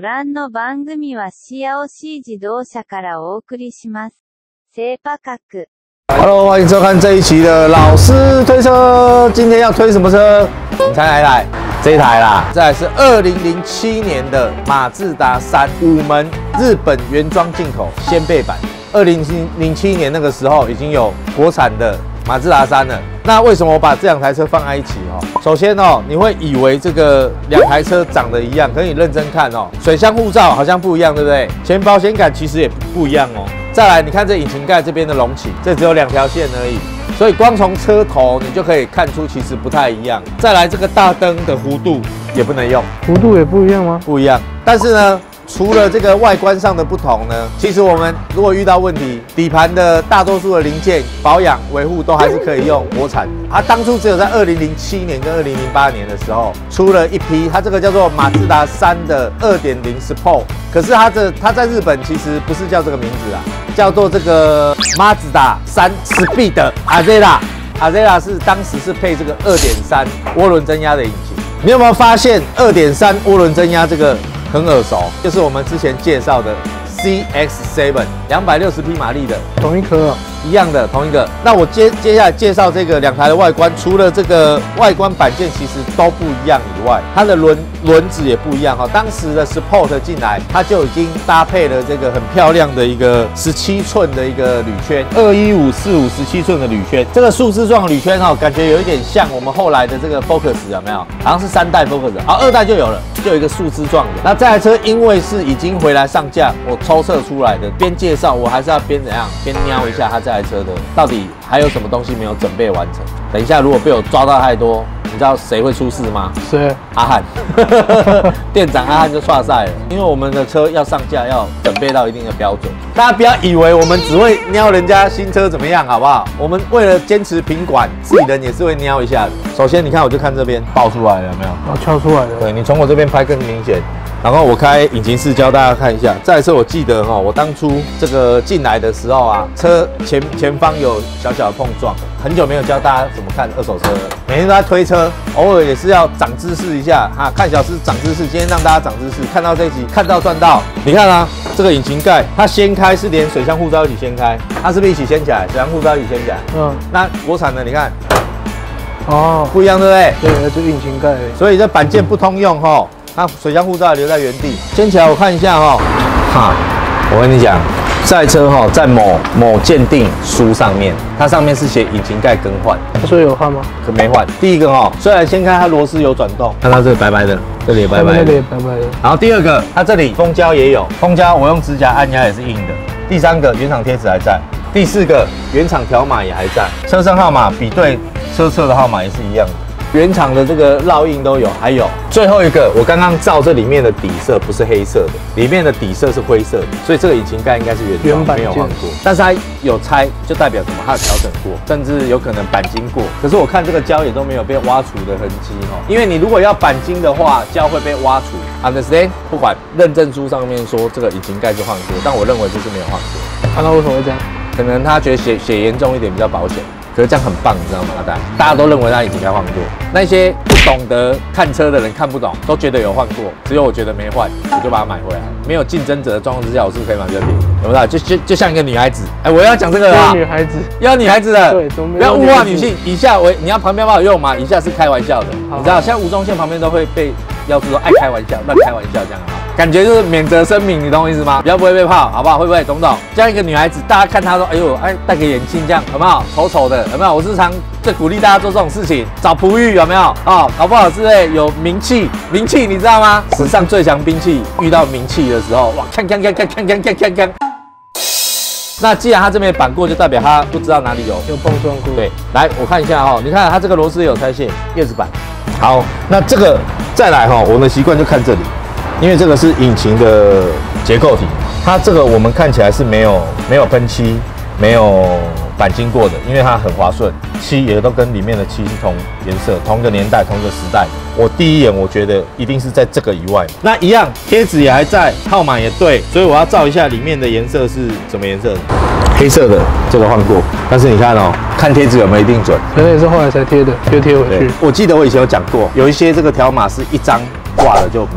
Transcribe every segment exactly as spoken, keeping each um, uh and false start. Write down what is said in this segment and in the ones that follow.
ご覧の番組はシアオシー自動車からお送りします。セーパ角。 Hello， 欢迎收看这一期的老师推车。今天要推什么车？你猜哪一台？这一台啦。这台是二零零七年的马自达三五门日本原装进口掀背版。二零零七年那个时候已经有国产的马自达三了。那为什么我把这两台车放在一起哦？首先哦，你会以为这个两台车长得一样，可是你认真看哦，水箱护罩好像不一样，对不对？前保险杆其实也不一样哦。再来，你看这引擎盖这边的隆起，这只有两条线而已，所以光从车头你就可以看出其实不太一样。再来，这个大灯的弧度也不能用， 弧度也不一样吗？ 不一样。但是呢，除了这个外观上的不同呢，其实我们如果遇到问题，底盘的大多数的零件保养维护都还是可以用国产。它当初只有在二零零七年跟二零零八年的时候出了一批，它这个叫做马自达三的 二点零 Sport， 可是它这它在日本其实不是叫这个名字啊，叫做这个马自达三 Speed Azera Azera 是当时是配这个 二点三 涡轮增压的引擎。你有没有发现 二点三 涡轮增压这个很耳熟，就是我们之前介绍的 C X 七 两百六十匹马力的， 同一颗啊， 一样的同一个。那我接接下来介绍这个两台的外观，除了这个外观板件其实都不一样以外，它的轮轮子也不一样哈。当时的 Sport 进来，它就已经搭配了这个很漂亮的一个十七寸的一个铝圈，二一五四五十七寸的铝圈。这个树枝状铝圈哈，感觉有一点像我们后来的这个 Focus 有没有？好像是三代 Focus， 好，二代就有了，就有一个树枝状的。那这台车因为是已经回来上架，我抽测出来的，边介绍我还是要边怎样，边瞄一下它这台车的到底还有什么东西没有准备完成。等一下如果被我抓到太多，你知道谁会出事吗？ 谁？ 阿汉，店长阿汉就唰赛了，因为我们的车要上架，要准备到一定的标准。大家不要以为我们只会瞄人家新车怎么样，好不好？我们为了坚持品管，自己人也是会瞄一下的。首先，你看，我就看这边爆出来了，有没有？ 哦，敲出来了。 对，你从我这边拍更明显。然后我开引擎室教大家看一下。再来是我记得哈，我当初这个进来的时候啊，车前前方有小小的碰撞，很久没有教大家怎么看二手车了。每天都在推车，偶尔也是要长知识一下哈，看小师长知识。今天让大家长知识，看到这一集看到赚到。你看啊，这个引擎盖它掀开是连水箱护罩一起掀开，它是不是一起掀起来？水箱护罩一起掀起来。嗯。那国产的你看，哦，不一样对不对？ 对，就引擎盖。 所以这板件不通用哈。那水箱护罩留在原地，掀起来我看一下哈，哈，我跟你讲，这台车哈在某某鉴定书上面，它上面是写引擎盖更换， 所以有换吗？ 可没换。第一个哈，虽然掀开它螺丝有转动，看到这个白白的，这里也白白的， 这里也白白的。 然后第二个，它这里封胶也有，封胶我用指甲按压也是硬的。第三个，原厂贴纸还在。第四个，原厂条码也还在，车身号码比对车侧的号码也是一样的。原厂的这个烙印都有，还有最后一个，我刚刚照这里面的底色不是黑色的，里面的底色是灰色的，所以这个引擎盖应该是原装，没有换过。但是它有拆，就代表什么？它有调整过，甚至有可能钣金过。可是我看这个胶也都没有被挖除的痕迹哦，因为你如果要钣金的话，胶会被挖除。Understand？ 不管认证书上面说这个引擎盖是换过，但我认为就是没有换过。 看到为什么会这样？ 可能他觉得血血严重一点比较保险。可是这样很棒，你知道吗？阿呆，大家都认为他引擎盖换过，那些不懂得看车的人看不懂，都觉得有换过，只有我觉得没换，我就把它买回来。没有竞争者的状况之下，我是不是可以买比较便宜？有没有？就就就像一个女孩子，哎、欸，我要讲这个啦， 女孩子， 要女孩子的， 对， 不要物化女性。以下我你要旁边帮我用吗？以下是开玩笑的，你知道，像吴宗宪旁边都会被要求说爱开玩笑、乱开玩笑这样啊。感觉就是免责声明，你懂我意思吗？比较不会被泡，好不好？会不会？懂不懂？这样一个女孩子，大家看她说，哎呦，哎，戴个眼镜这样，有没有？丑丑的，有没有？我时常在鼓励大家做这种事情，找璞玉有没有？哦，搞不好是哎有名气，名气你知道吗？史上最强兵器，遇到名气的时候，哇，看看看看看看看看看。那既然它这边板过，就代表它不知道哪里有有碰撞过。 对，来我看一下哦，你看它这个螺丝有拆线，叶子板。好，那这个再来哈，我的习惯就看这里。因为这个是引擎的结构体，它这个我们看起来是没有没有喷漆，没有钣金过的，因为它很滑顺，漆也都跟里面的漆是同颜色、同个年代、同个时代。我第一眼我觉得一定是在这个以外，那一样贴纸也还在，号码也对，所以我要照一下里面的颜色是什么颜色的。黑色的这个换过，但是你看哦，看贴纸有没有一定准？ 可能也是后来才贴的，就贴回去。 我记得我以前有讲过，有一些这个条码是一张挂了就没了。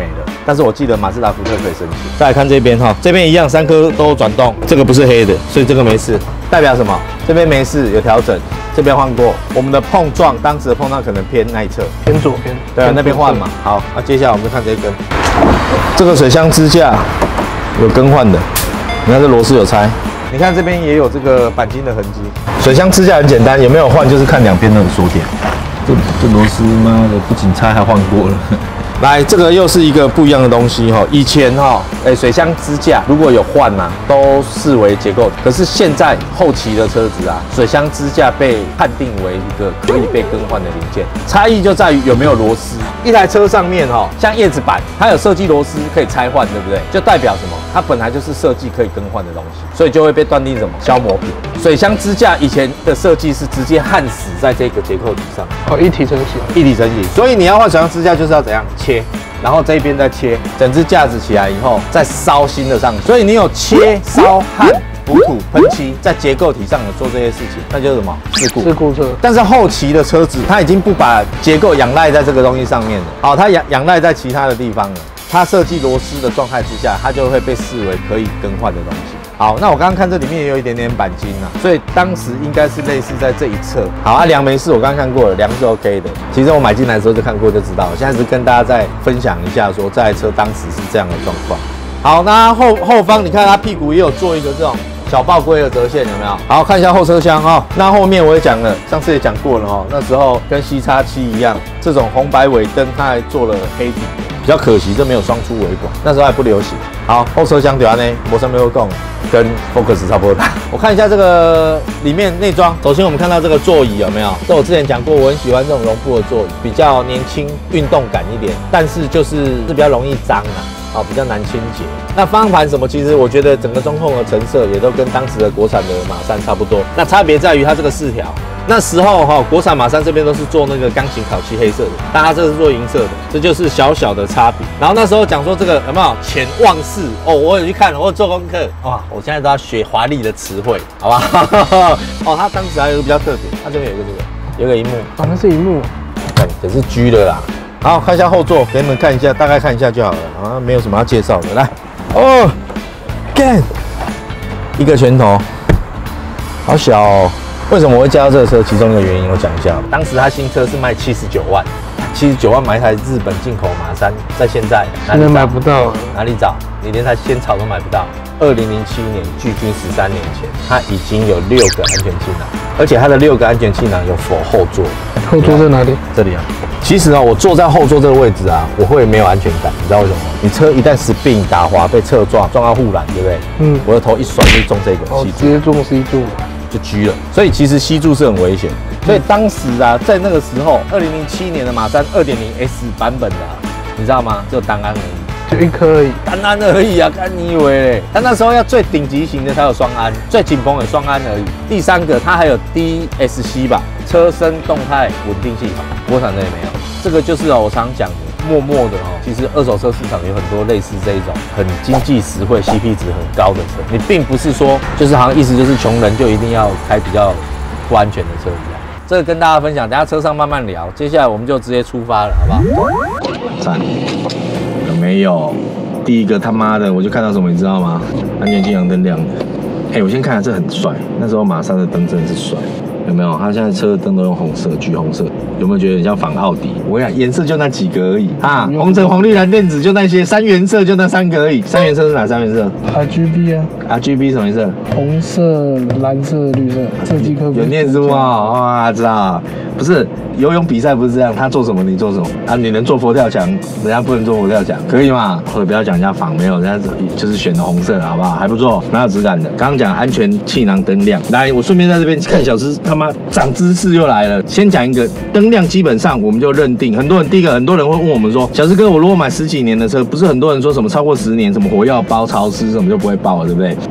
但是我记得马自达福特可以申请。再来看这边哈，这边一样三颗都有转动，这个不是黑的，所以这个没事，代表什么？这边没事，有调整。这边换过，我们的碰撞，当时的碰撞可能偏那一侧， 偏左边。 对啊，那边换嘛。好，那、啊、接下来我们就看这一根，这个水箱支架有更换的，你看这螺丝有拆，你看这边也有这个钣金的痕迹。水箱支架很简单，有没有换就是看两边的锁点。这这螺丝妈的不仅拆还换过了。来，这个又是一个不一样的东西哈。以前哈，哎，水箱支架如果有换呐、啊，都视为结构。可是现在后期的车子啊，水箱支架被判定为一个可以被更换的零件。差异就在于有没有螺丝。一台车上面哈，像叶子板，它有设计螺丝可以拆换，对不对？就代表什么？它本来就是设计可以更换的东西，所以就会被断定什么消磨品。水箱支架以前的设计是直接焊死在这个结构体上， 哦，一体成型， 一体成型。所以你要换水箱支架就是要怎样切？然后这一边再切，整只架子起来以后再烧新的上去。所以你有切、烧、焊、补土、喷漆，在结构体上有做这些事情，那就是什么事故？ 事故车。 但是后期的车子，它已经不把结构仰赖在这个东西上面了，好、哦，它仰仰赖在其他的地方了。它设计螺丝的状态之下，它就会被视为可以更换的东西。好，那我刚刚看这里面也有一点点钣金啊，所以当时应该是类似在这一侧。好啊，梁没事，我刚刚看过了，梁是 OK 的。其实我买进来的时候就看过就知道了，现在是跟大家再分享一下说这台车当时是这样的状况。好，那后后方你看它屁股也有做一个这种小爆龟的折线，有没有？好，看一下后车厢哦。那后面我也讲了，上次也讲过了哦。那时候跟 C X 七一样，这种红白尾灯它还做了黑底。比较可惜，这没有双出尾管，那时候还不流行。好，后车厢对啊呢，摩上没有供，跟 Focus 差不多大。我看一下这个里面内装，首先我们看到这个座椅有没有？这我之前讲过，我很喜欢这种绒布的座椅，比较年轻、运动感一点，但是就是是比较容易脏啊。好，比较难清洁。那方向盘什么，其实我觉得整个中控的成色也都跟当时的国产的马三差不多。那差别在于它这个饰条。那时候哈、哦，国产马三这边都是做那个钢琴烤漆黑色的，但它这个是做银色的，这就是小小的差别。然后那时候讲说这个有没有潜望式哦，我有去看，我有做功课哇，我现在都要学华丽的词汇，好吧？哦，它当时还有一个比较特别，它这边有一个这个，有一个荧幕， 啊，那是荧幕， 对，也是 G 的啦。好，看一下后座，给你们看一下，大概看一下就好了，啊，没有什么要介绍的。来，哦，干，一个拳头，好小哦。为什么我会介绍这个车？其中一个原因我讲一下。当时它新车是卖七十九万，七十九万买一台日本进口马三，在现在现在买不到， 哪里找？你连台仙草都买不到。二零零七年，距今十三年前，它已经有六个安全气囊，而且它的六个安全气囊有否后座。 后座在哪里？ 这里啊。其实啊，我坐在后座这个位置啊，我会没有安全感，你知道为什么吗？你车一旦 spin 打滑被侧撞，撞到护栏，对不对？嗯。我的头一甩就中这个， 哦，直接中 C 柱。 就G了，所以其实吸柱是很危险。所以当时啊，在那个时候，二零零七年的马三 二点零 S 版本的、啊，你知道吗？只有单安而已， 就一颗而已， 单安而已啊！看你以为嘞？它那时候要最顶级型的才有双安，最紧绷的双安而已。第三个，它还有 D S C 吧，车身动态稳定系统，国产的也没有。这个就是哦，我常讲的。默默的哦，其实二手车市场有很多类似这一种很经济实惠、C P 值很高的车。你并不是说，就是好像意思就是穷人就一定要开比较不安全的车一样。这个跟大家分享，等下车上慢慢聊。接下来我们就直接出发了，好不好？赞，有没有？第一个他妈的，我就看到什么，你知道吗？安全气囊灯亮的。哎，我先看下，这很帅。那时候马三的灯真的是帅。有没有？它现在车的灯都用红色、橘红色，有没有觉得很像仿奥迪？我跟你讲，颜色就那几个而已啊，红橙黄绿蓝靛紫就那些，三原色就那三个而已。三原色是哪三原色 ？R G B 啊 ，R G B 什么颜色？ 红色、蓝色、绿色。设计科有念书啊？哇，知道。不是游泳比赛不是这样，他做什么你做什么啊？你能做佛跳墙，人家不能做佛跳墙，可以吗？或者不要讲人家仿，没有，人家就是选的红色，好不好？还不错，蛮有质感的。刚刚讲安全气囊灯亮，来，我顺便在这边看小吃，他妈长知识又来了。先讲一个灯亮，基本上我们就认定，很多人第一个很多人会问我们说，小师哥，我如果买十几年的车，不是很多人说什么超过十年，什么火药包潮湿什么就不会爆了，对不对？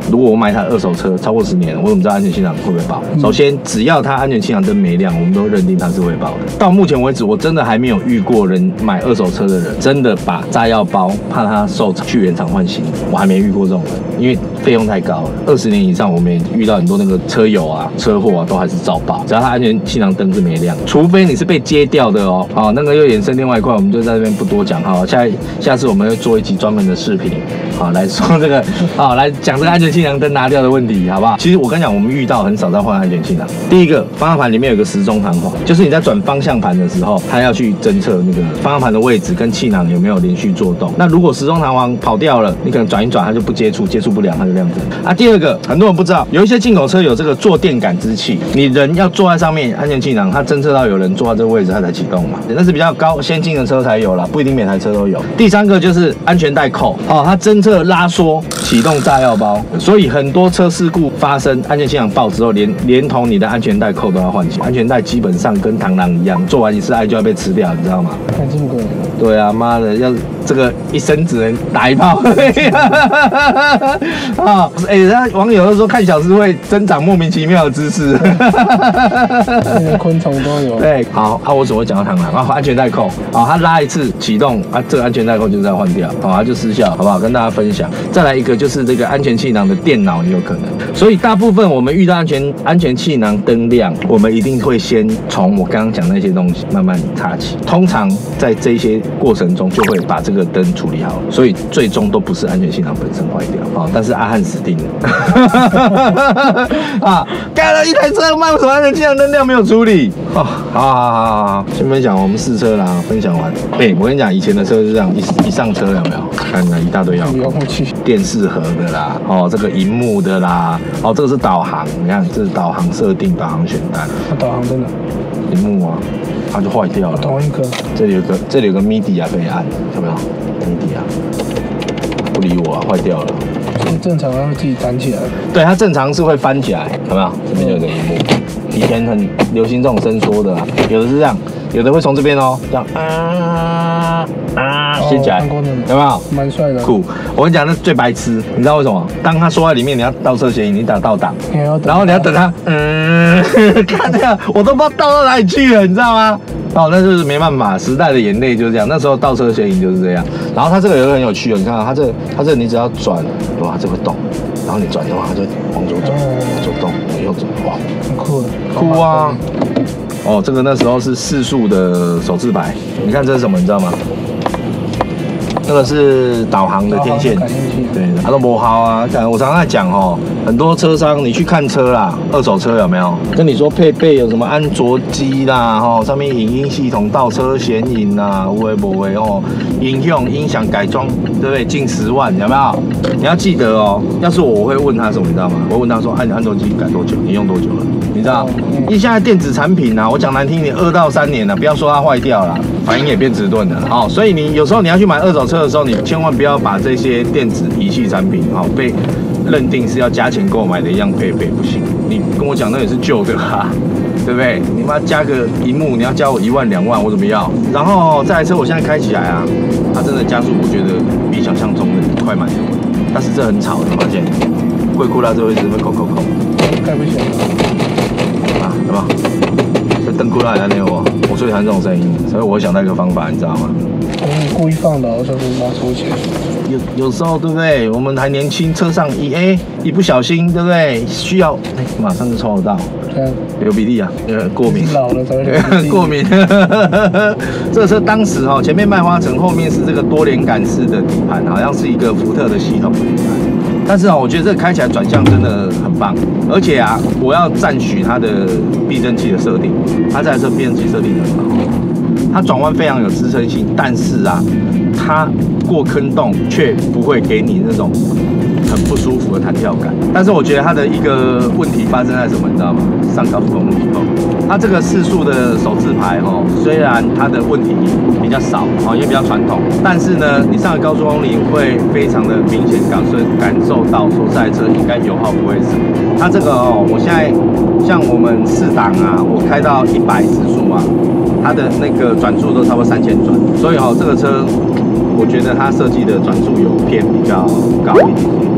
如果我买台二手车超过十年，我怎么知道安全气囊会不会爆？ 嗯、 首先，只要它安全气囊灯没亮，我们都认定它是会爆的。到目前为止，我真的还没有遇过人买二手车的人真的把炸药包怕它受去原厂换新，我还没遇过这种人，因为费用太高了。二十年以上，我们也遇到很多那个车友啊、车祸啊，都还是照爆，只要它安全气囊灯是没亮，除非你是被揭掉的哦。好，那个又衍生另外一块，我们就在这边不多讲。好，下下次我们会做一集专门的视频，好来说这个，好来讲这个安全气囊灯拿掉的问题，好不好？其实我跟你讲，我们遇到很少在换安全气囊。第一个，方向盘里面有个时钟弹簧，就是你在转方向盘的时候，它要去侦测那个方向盘的位置跟气囊有没有连续作动。那如果时钟弹簧跑掉了，你可能转一转它就不接触，接触不了它就亮灯啊。第二个，很多人不知道，有一些进口车有这个坐垫感知器，你人要坐在上面，安全气囊它侦测到有人坐在这个位置，它才启动嘛。那是比较高先进的车才有啦，不一定每台车都有。第三个就是安全带扣哦，它侦测拉缩启动炸药包，所以很多车事故发生，安全气囊爆之后，连连同你的安全带扣都要换起。安全带基本上跟螳螂一样，做完一次爱就要被吃掉，你知道吗？ 还这么贵？ 对啊，妈的，要这个一生只能打一炮。啊，哎、欸，人家网友都说看小吃会增长莫名其妙的知识。 连昆虫都有。 对，好啊，我怎么会讲到螳螂啊？安全带扣啊，它拉一次启动啊，这个安全带扣就是要换掉，好、啊，它就失效，好不好？跟大家分享。再来一个就是这个安全气囊的电脑也有可能，所以大部分我们遇到安全安全气囊灯亮，我们一定会先从我刚刚讲那些东西慢慢插起，通常在这些过程中就会把这个灯处理好，所以最终都不是安全气囊本身坏掉啊，但是阿汉死定了啊！盖了一台车卖，为什么安全气囊灯亮没有处理？哦，好好好好好，先分享我们试车啦，分享完。哎、欸，我跟你讲，以前的车是这样，一一上车有没有？看那一大堆遥控器，电视盒的啦，哦，这个荧幕的啦，哦，这个是导航，你看这是导航设定、导航选单。 它导航真的？ 荧幕啊，它就坏掉了。 同一颗。 这里有个，这里有个 M I D I 啊，可以按，有没有 ？M I D I 啊，不理我啊，坏掉了。 所以正常它会自己弹起来。 对，它正常是会翻起来，有没有？这边就有个荧幕。以前很流行这种伸缩的啦，有的是这样，有的会从这边哦，这样啊啊掀起来，有没有？ 蛮帅的。 酷！我跟你讲，那最白痴，你知道为什么？当它缩在里面，你要倒车嫌疑，你打倒档，然后你要等它，嗯，看这样，我都不知道倒到哪里去了，你知道吗？哦，那就是没办法，时代的眼泪就是这样。那时候倒车嫌疑就是这样。然后它这个有一个很有趣哦，你看它这它这你只要转，哇，这会动，然后你转的话，它就往左走，往左动，往右走，哇， 很酷的。 酷啊！哦，这个那时候是四速的手自排，你看这是什么？你知道吗？那个是导航的天线，对，它都不好啊。我常常在讲哦，很多车商你去看车啦，二手车有没有跟你说配备有什么安卓机啦，吼，上面影音系统、倒车显影啦，有的没的哦，音响音响改装，对不对？近十万，有没有？你要记得哦，要是我，我会问他什么，你知道吗？我会问他说，哎、啊，你安卓机改多久？你用多久了？你知道？因为现在电子产品啊，我讲难听一点，二到三年了，不要说它坏掉了，反应也变迟钝了，哦，所以你有时候你要去买二手车的时候，你千万不要把这些电子仪器产品，哦，被认定是要加钱购买的一样配备，不行。你跟我讲那也是旧的啊，对不对？你妈加个萤幕，你要加我一万两万，我怎么要？然后这台车我现在开起来啊，它真的加速，我觉得比想象中的快蛮多的，但是这很吵，你发现？贵库拉这位置会扣扣扣， 开不起来啊，有没有？这灯库拉也在那哦，我最讨厌这种声音，所以我想到一个方法，你知道吗？ 我故意放的，我想说拿收起来。 有有时候对不对？我们还年轻，车上一哎一不小心，对不对？需要哎马上就抽得到，流鼻涕啊，呃过敏， 老了才会流鼻涕过敏。这个车当时哦，前面麦花臣，后面是这个多连杆式的底盘，好像是一个福特的系统的底盘。但是啊，我觉得这个开起来转向真的很棒，而且啊，我要赞许它的避震器的设定，它这台车避震器设定得很好，它转弯非常有支撑性，但是啊，它过坑洞却不会给你那种很不舒服的弹跳感。但是我觉得它的一个问题发生在什么，你知道吗？上高速公路以后，它这个四速的手自排哦，虽然它的问题比较少哦，也比较传统，但是呢，你上了高速公路会非常的明显感受感受到说这台车应该油耗不会少。它这个哦，我现在像我们四档啊，我开到一百时速啊，它的那个转速都差不多三千转，所以哦，这个车我觉得它设计的转速有偏比较高一点点。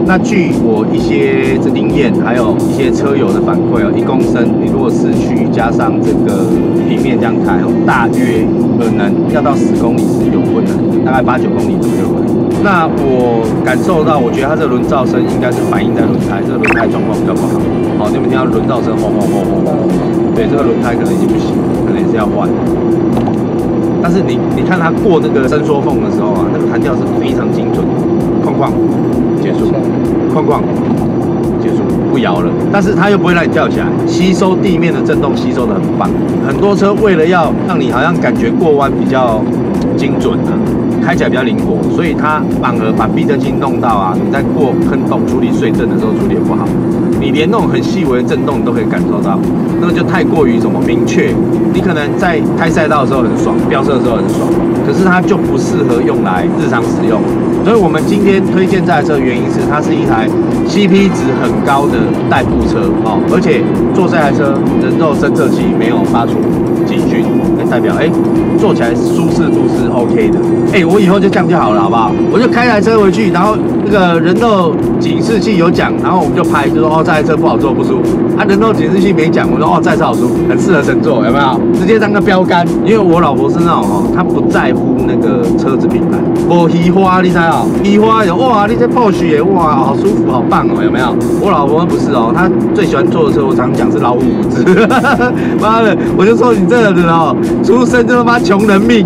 那据我一些这经验，还有一些车友的反馈哦，一公升你如果市区加上这个平面这样开哦，大约可能要到十公里是有困难的，大概八九公里左右而已。那我感受到，我觉得它这个轮噪声应该是反映在轮胎，这个轮胎状况比较不好。好，你们听到轮噪声轰轰轰轰轰，对，这个轮胎可能已经不行，可能也是要换。但是你你看它过那个伸缩缝的时候啊，那个弹跳是非常精准的，哐哐结束，哐哐结束，不摇了。但是它又不会让你跳起来，吸收地面的震动吸收的很棒。很多车为了要让你好像感觉过弯比较精准啊，开起来比较灵活，所以它反而把避震器弄到啊，你在过坑洞处理碎震的时候处理也不好，你连那种很细微的震动你都可以感受到，那个就太过于什么明确。你可能在开赛道的时候很爽，飙车的时候很爽，可是它就不适合用来日常使用。所以我们今天推荐这台车的原因是，它是一台 C P 值很高的代步车哦，而且坐这台车人肉侦测器没有发出警讯，代表哎坐起来舒适度是 OK 的。哎，我以后就这样就好了，好不好？我就开台车回去，然后那个人肉警示器有讲，然后我们就拍，就说哦这台车不好坐不舒服。啊，人肉警示器没讲，我说哦这台车好舒服，很适合乘坐，有没有？直接当个标杆。因为我老婆是那种哦，她不在乎那个车子品牌，无稀花，你知道？稀花有哇，你这 Porsche 耶，哇，好舒服，好棒哦，有没有？我老婆不是哦，她最喜欢坐的车，我常讲是老虎子。妈的，我就说你这个人哦，出生就他妈穷人命。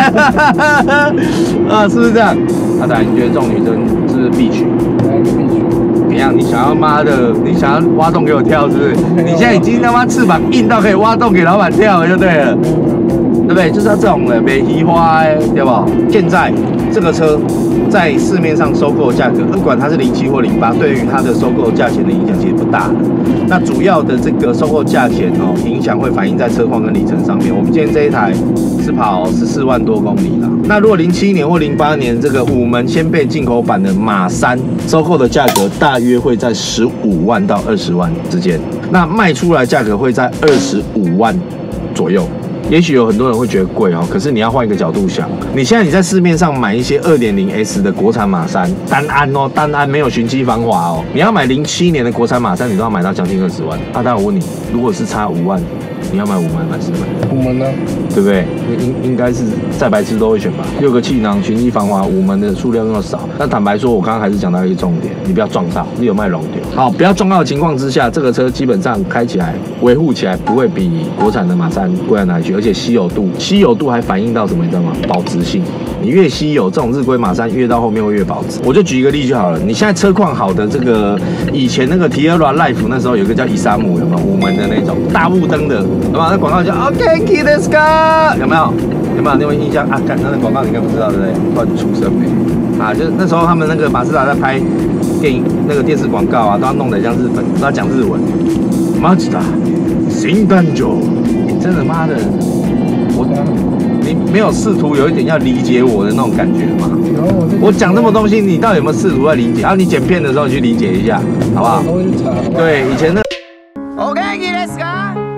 啊，是不是这样？阿仔，你觉得这种女生是不是必娶？怎样？你想要妈的？你想要挖洞给我跳，是不是？你现在已经他妈翅膀硬到可以挖洞给老板跳了，就对了，对不对？就是要这种的，没移花，对不？现在这个车在市面上收购价格，不管它是零七或零八，对于它的收购价钱的影响其实不大的。那主要的这个收购价钱哦，影响会反映在车况跟里程上面。我们今天这一台是跑十四万多公里啦。那如果零七年或零八年这个五门掀背进口版的马三收购的价格，大约会在十五万到二十万之间。那卖出来价格会在二十五万左右。也许有很多人会觉得贵哦，可是你要换一个角度想，你现在你在市面上买一些 二点零 S 的国产马三，单安哦，单安没有循迹防滑哦，你要买零七年的国产马三，你都要买到将近二十万。啊，但我问你，如果是差五万，你要买五门还是买？ 五门呢？ 对不对？应应该是再白痴都会选吧。六个气囊，循迹防滑，五门的数量那么少。但坦白说，我刚刚还是讲到一个重点，你不要撞到，你有卖龙丢。好，不要撞到的情况之下，这个车基本上开起来、维护起来不会比国产的马三贵到哪里去，而且稀有度，稀有度还反映到什么，你知道吗？保值性。你越稀有，这种日规马三越到后面会越保值。我就举一个例就好了，你现在车况好的这个，以前那个 Tierra Life 那时候有一个叫伊莎姆，有没有五门的那种大雾灯的，有没有？那广告叫 OK Let's Go， 有没有？有没有？你有没有印象啊？看那个广告你应该不知道对不对？换出生没？啊，就是那时候他们那个马自达在拍电影那个电视广告啊，都要弄得像日本，都要讲日文。马自达新誕生，真的妈的，我你没有试图有一点要理解我的那种感觉吗？我讲这么东西，你到底有没有试图在理解？然后你剪片的时候去理解一下，好不好？对，以前那 OK Let's Go。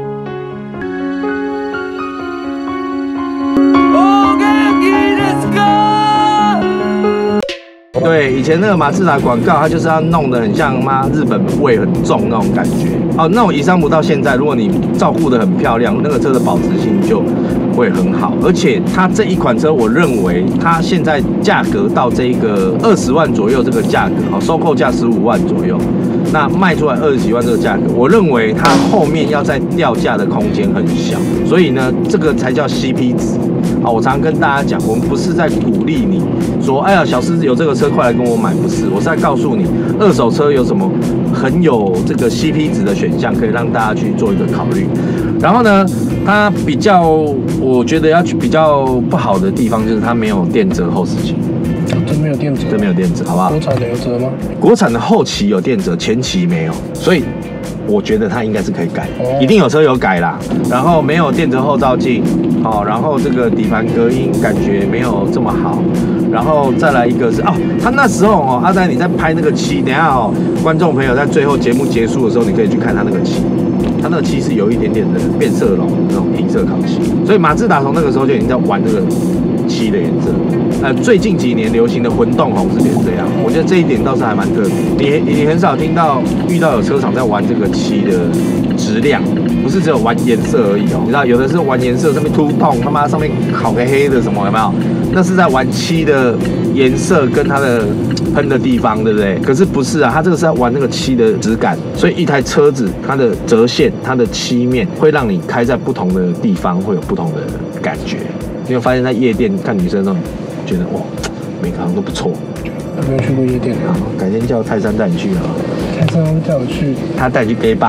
对，以前那个马自达广告，它就是要弄得很像妈日本味很重那种感觉。哦，那种伊莎姆到现在，如果你照顾得很漂亮，那个车的保值性就会很好。而且它这一款车，我认为它现在价格到这个二十万左右这个价格，哦，收购价十五万左右，那卖出来二十几万这个价格，我认为它后面要再掉价的空间很小。所以呢，这个才叫 C P 值。好，我常常跟大家讲，我们不是在鼓励你说，哎呀，小狮子有这个车，快来跟我买，不是，我是在告诉你，二手车有什么很有这个 C P 值的选项，可以让大家去做一个考虑。然后呢，它比较，我觉得要去比较不好的地方就是它没有电折后视镜。 真没有电折， 真没有电折，好不好？ 国产的有折吗？ 国产的后期有电折，前期没有，所以我觉得它应该是可以改， 哦、 一定有车有改啦。然后没有电折后照镜，哦，然后这个底盘隔音感觉没有这么好。然后再来一个是哦，他那时候哦，阿仔你在拍那个漆，等一下哦，观众朋友在最后节目结束的时候，你可以去看他那个漆，他那个漆是有一点点的变色龙那种银色烤漆，所以马自达从那个时候就已经在玩这个漆的颜色。呃，最近几年流行的混动红是变成这样，我觉得这一点倒是还蛮特别。你你很少听到遇到有车厂在玩这个漆的质量，不是只有玩颜色而已哦。你知道有的是玩颜色，上面凸痛，他妈上面烤个黑的什么有没有？那是在玩漆的颜色跟它的喷的地方，对不对？可是不是啊，它这个是在玩那个漆的质感，所以一台车子它的折线、它的漆面会让你开在不同的地方会有不同的感觉。你有发现在夜店看女生那种，觉得哇，每个好像都不错。 有没有去过夜店啊？ 改天叫泰山带你去啊。 泰山带我去， 他带你去 gay bar。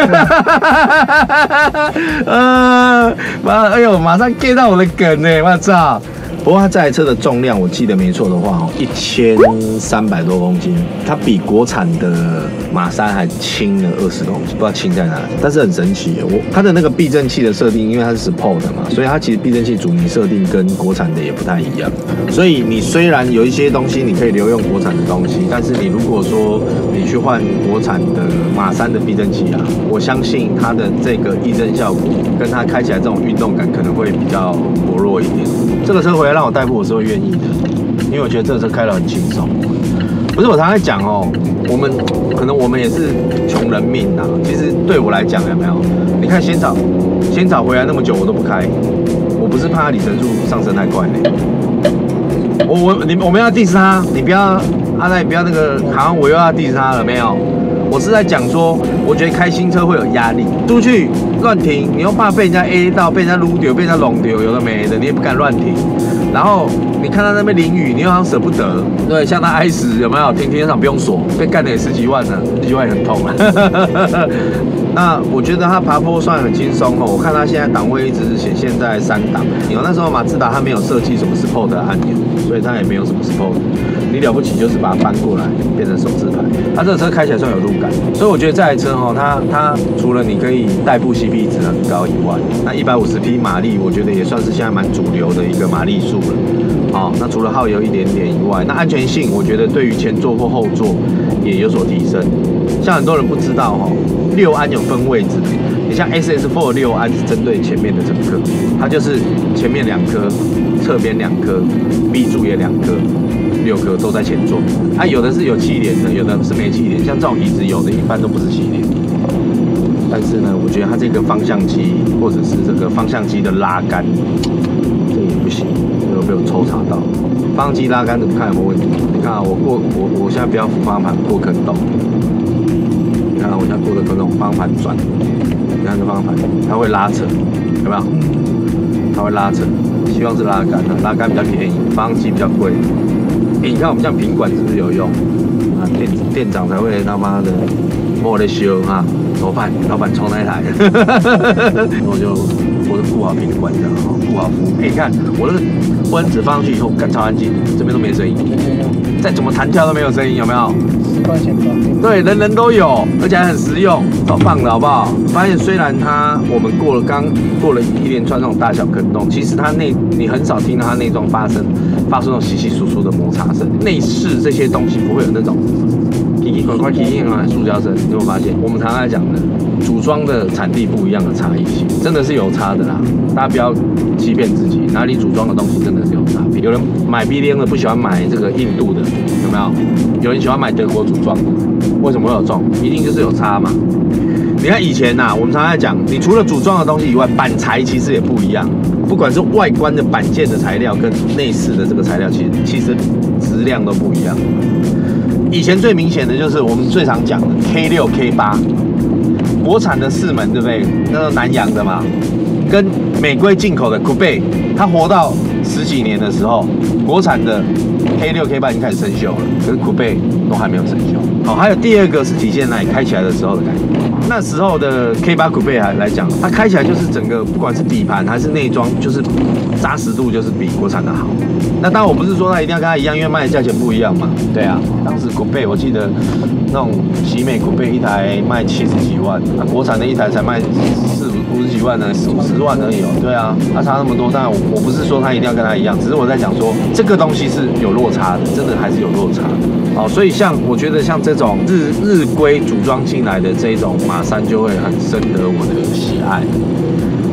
呃，妈，哎呦，马上 get 到我的梗呢，我操！不过它这台车的重量，我记得没错的话，一千三百多公斤，它比国产的马三还轻了二十公斤，不知道轻在哪里，但是很神奇。我它的那个避震器的设定，因为它是 Sport 的嘛，所以它其实避震器阻尼设定跟国产的也不太一样。所以你虽然有一些东西你可以留用国产的东西，但是你如果说你去换国产的马三的避震器啊，我相信它的这个避震效果跟它开起来这种运动感可能会比较薄弱一点。这个车回来让我代步，我是会愿意的，因为我觉得这个车开得很轻松。不是我常常讲哦，我们可能我们也是穷人命啊。其实对我来讲，有没有？你看仙草，仙草回来那么久我都不开，我不是怕它里程数上升太快呢。我我你我们要 diss 他，你不要阿赖，不要那个，好像我又要 diss 他了没有？我是在讲说，我觉得开新车会有压力，出去乱停，你又怕被人家 A 到，被人家撸丢，被人家弄丢，有的没的，你也不敢乱停。然后你看他那边淋雨，你又好像舍不得，对，像他 i 十有没有？停停车场不用锁，被干的也十几万呢，十几万也很痛啊。那我觉得他爬坡算很轻松哦，我看他现在档位一直是显现在三档。有那时候马自达它没有设计什么 Sport 的按钮，所以它也没有什么 Sport。你了不起就是把它搬过来变成手自排，它这个车开起来算有路感，所以我觉得这台车哈，它它除了你可以代步 C P 值很高以外，那一百五十匹马力，我觉得也算是现在蛮主流的一个马力数了。哦，那除了耗油一点点以外，那安全性我觉得对于前座或后座也有所提升。像很多人不知道哈，六安有分位置，你像 S S 四 六安是针对前面的乘客，它就是前面两颗，侧边两颗 ，B 柱也两颗。六颗都在前座，啊，有的是有气帘的，有的是没气帘。像这种椅子，有的一般都不是气帘。但是呢，我觉得它这个方向机或者是这个方向机的拉杆，这也不行，这个被我抽查到。方向机拉杆怎么看有没有问题？你看啊，我过我我现在不要扶方向盘过坑洞，你看啊，我现在过的坑洞，方向盘转，你看这方向盘，它会拉扯，有没有？它会拉扯，希望是拉杆啊，拉杆比较便宜，方向机比较贵。欸、你看我们这样品管是不是有用啊？店店长才会他妈的摸的修啊！老板，老板冲那一台，我就我就顾好品管这样，顾好服务。哎、欸，你看我那个温子放上去以后，干超安静，这边都没声音，再怎么弹跳都没有声音，有没有？ 十块钱吧。对， 人人都有，而且还很实用，超棒的好不好？发现虽然它我们过了刚过了一连串那种大小坑洞，其实它内你很少听到它内装发生。发出那种稀稀疏疏的摩擦声，内饰这些东西不会有那种叽叽呱呱、叽叽呱呱的塑胶声。你有没有发现？我们常常讲的组装的产地不一样的差异性，真的是有差的啦。大家不要欺骗自己，哪里组装的东西真的是有差别。有人买 B D M 的不喜欢买这个印度的，有没有？有人喜欢买德国组装的，为什么会有这种？一定就是有差嘛。你看以前呐、啊，我们常常讲，你除了组装的东西以外，板材其实也不一样。不管是外观的板件的材料跟内饰的这个材料，其实其实质量都不一样。以前最明显的就是我们最常讲的 K 六 K 八，国产的四门对不对？那是南洋的嘛，跟美规进口的 Coupe， 它活到十几年的时候，国产的 K 六 K 八已经开始生锈了，可是 Coupe 都还没有生锈。好，还有第二个是体现在开起来的时候的感觉。那时候的 K 八 Coupe 来讲，它开起来就是整个不管是底盘还是内装，就是扎实度就是比国产的好。那当然我不是说它一定要跟它一样，因为卖的价钱不一样嘛。对啊，当时 Coupe 我记得那种喜美 Coupe 一台卖七十几万，那国产的一台才卖四五十几万呢，四五十万而已哦。对啊，它差那么多，当然我我不是说它一定要跟它一样，只是我在讲说这个东西是有落差的，真的还是有落差的。好，所以像我觉得像这种日日规组装进来的这种马三就会很深得我的喜爱。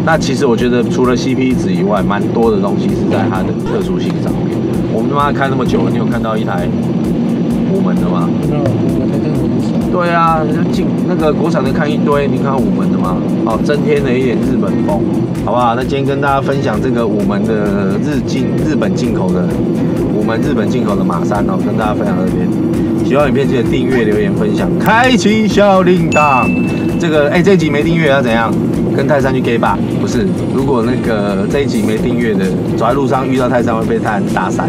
那其实我觉得除了 C P 值以外，蛮多的东西是在它的特殊性上面。我们他妈开那么久了，你有看到一台五门的吗？ 没有，我在这很少。 对啊，进那个国产的看一堆，你看五门的吗？哦，增添了一点日本风，好不好？那今天跟大家分享这个五门的日进日本进口的五门日本进口的马三哦，跟大家分享到这边。喜欢影片记得订阅、留言、分享、开启小铃铛。这个哎、欸，这一集没订阅要怎样？跟泰山去 gay 吧？不是，如果那个这一集没订阅的，走在路上遇到泰山会被泰山打散。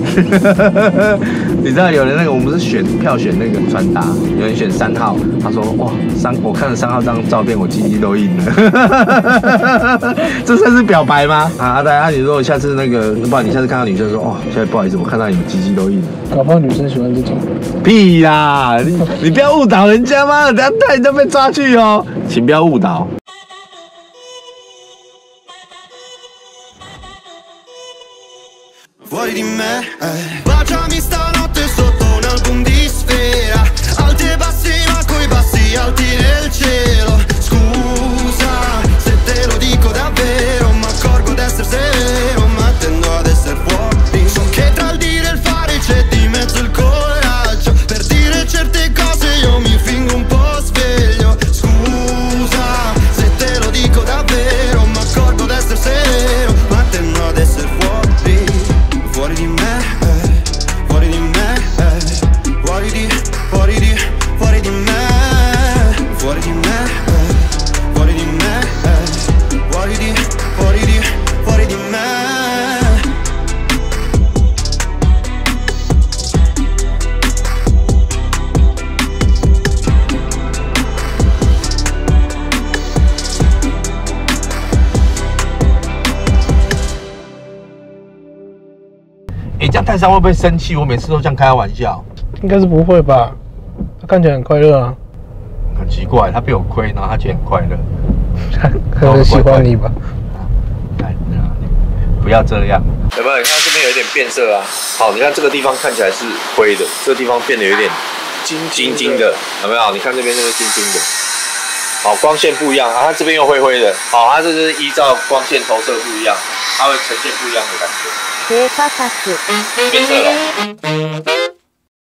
你知道有人那个我们是选票选那个穿搭，有人选三号，他说哇三我看了三号这张照片，我鸡鸡都硬了。这算是表白吗？啊，阿呆啊，你如果下次那个，不然你下次看到女生说哇，现在不好意思，我看到你们鸡鸡都硬了。 搞不好女生喜欢这种。 屁啦！你你不要误导人家嘛，等下带你就被抓去哦，请不要误导。 Fuori di me, eh. Baciami stanotte sotto un album di Sfera. Alti e bassi ma coi bassi alti nel cielo. Scusa se te lo dico davvero, ma accorgo d'essere severo, ma tendo ad essere fuori. So che tra il dire e il fare c'è di mezzo il coraggio. Per dire certe cose io mi fingo un po' sveglio. Scusa se te lo dico davvero, ma accorgo d'essere severo, ma tendo ad essere fuori. Fuori di me, eh, fuori di me, eh, fuori di, fuori di, fuori di me, fuori di me, eh, fuori di me, eh, fuori di, fuori di, fuori di me. 哎、欸，这样泰山会不会生气？我每次都这样开他玩笑。 应该是不会吧？他看起来很快乐啊。 很奇怪，他被我亏，然后他觉得很快乐。 可能喜欢你吧。 来，不要这样。有没有？你看这边有一点变色啊。好，你看这个地方看起来是灰的，这个地方变得有点金金金的，有没有？你看这边这个金金的。好，光线不一样啊，它这边又灰灰的。好，它这是依照光线投射不一样，它会呈现不一样的感觉。 低価格。 变色了。